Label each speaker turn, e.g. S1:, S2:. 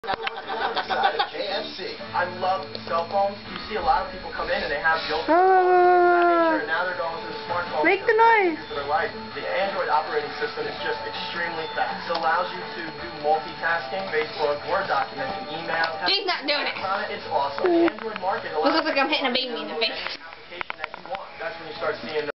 S1: KFC. I love cell phones. You see a lot of people come in and they have built phones. Now they're going to the smartphone.
S2: Make the noise.
S1: For their life. The Android operating system is just extremely fast. It allows you to do multitasking, Facebook, Word documents, and email.
S2: He's not doing it.
S1: It's awesome. The Android market allows
S2: Looks like I'm hitting a baby in the face.
S1: application that you want. That's when you start seeing